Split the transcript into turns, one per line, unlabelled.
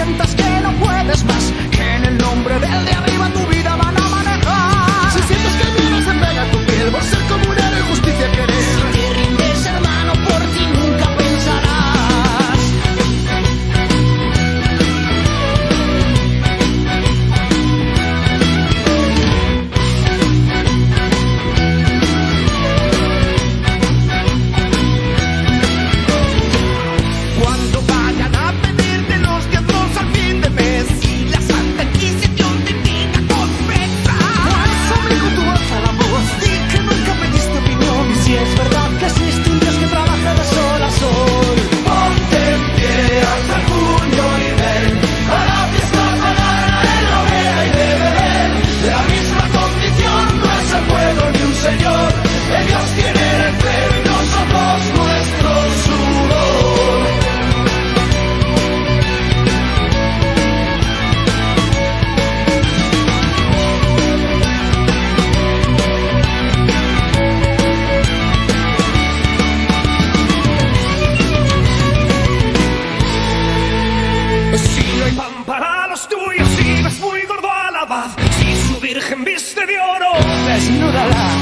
sientas que no puedes más, que en el nombre del de arriba tu vida van a manejar. Si sientes que el miedo se pega a tu piel por ser como un héroe, justicia querer. Si te rindes, hermano, por ti nunca pensarás. Cuando vayan a pedirte los diezmos al fin de mes y la Santa Inquisición te invita a confesar, pues hombre, con tu voz a la voz di que nunca pediste opinión. Y si es verdad que existe un Dios que trabaja de sol a sol, ponte en pie hasta el puño y ven a la fiesta pagana en la hoguera y de Belén. La misma condición no es el pueblo ni un señor, que Dios tiene el empleo y nosotros nuestro sudor. Si no hay pan para los tuyos, si ves muy gordo a la abad, si su virgen viste de oro, desnúdala.